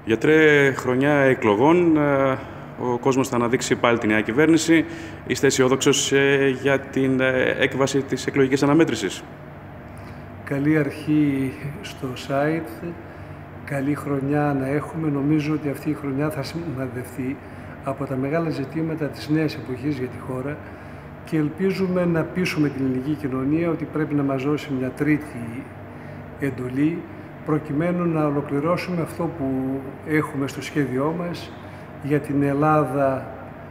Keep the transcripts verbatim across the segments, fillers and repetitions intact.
Γιατρέ, χρονιά εκλογών, ο κόσμος θα αναδείξει πάλι τη νέα κυβέρνηση. Είστε αισιόδοξος για την έκβαση της εκλογικής αναμέτρησης? Καλή αρχή στο site, καλή χρονιά να έχουμε. Νομίζω ότι αυτή η χρονιά θα σημαδευτεί από τα μεγάλα ζητήματα της νέας εποχής για τη χώρα και ελπίζουμε να πείσουμε την ελληνική κοινωνία ότι πρέπει να μας δώσει μια τρίτη εντολή προκειμένου να ολοκληρώσουμε αυτό που έχουμε στο σχέδιό μας για την Ελλάδα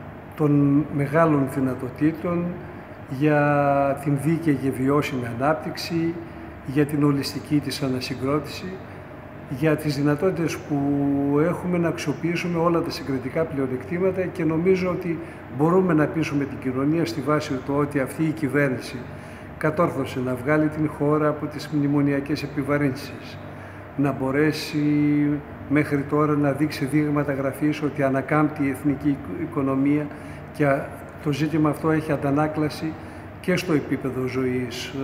των μεγάλων δυνατοτήτων, για την δίκαιη και βιώσιμη ανάπτυξη, για την ολιστική της ανασυγκρότηση, για τις δυνατότητες που έχουμε να αξιοποιήσουμε όλα τα συγκριτικά πλεονεκτήματα και νομίζω ότι μπορούμε να πείσουμε την κοινωνία στη βάση του ότι αυτή η κυβέρνηση κατόρθωσε να βγάλει την χώρα από τις μνημονιακές επιβαρύνσεις, να μπορέσει μέχρι τώρα να δείξει δείγματα γραφής ότι ανακάμπτει η εθνική οικονομία και το ζήτημα αυτό έχει αντανάκλαση και στο επίπεδο ζωής,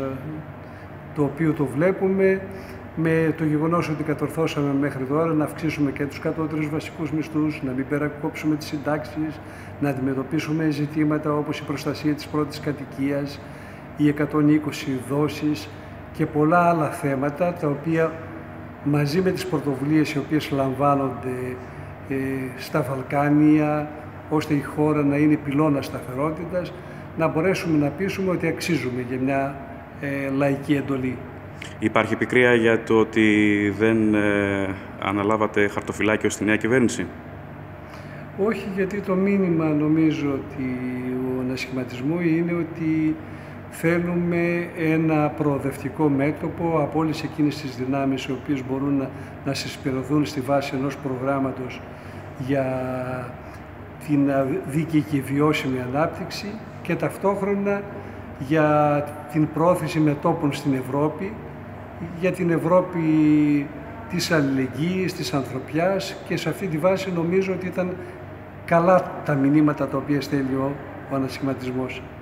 το οποίο το βλέπουμε με το γεγονός ότι κατορθώσαμε μέχρι τώρα να αυξήσουμε και τους κατώτερους βασικούς μισθούς, να μην περακόψουμε τις συντάξεις, να αντιμετωπίσουμε ζητήματα όπως η προστασία της πρώτης κατοικίας, οι εκατόν είκοσι δόσεις και πολλά άλλα θέματα, τα οποία μαζί με τις πρωτοβουλίες οι οποίες λαμβάνονται ε, στα Βαλκάνια, ώστε η χώρα να είναι πυλώνας σταθερότητας, να μπορέσουμε να πείσουμε ότι αξίζουμε για μια ε, λαϊκή εντολή. Υπάρχει πικρία για το ότι δεν ε, αναλάβατε χαρτοφυλάκιο στη νέα κυβέρνηση? Όχι, γιατί το μήνυμα νομίζω ότι ο ανασχηματισμού είναι ότι θέλουμε ένα προοδευτικό μέτωπο από όλες εκείνες τις δυνάμεις οι οποίες μπορούν να, να συσπηρωθούν στη βάση ενός προγράμματος για την δίκαιη και βιώσιμη ανάπτυξη και ταυτόχρονα για την πρόθεση μετώπων στην Ευρώπη, για την Ευρώπη της αλληλεγγύης, της ανθρωπιάς, και σε αυτή τη βάση νομίζω ότι ήταν καλά τα μηνύματα τα οποία στέλνει ο, ο ανασχηματισμός.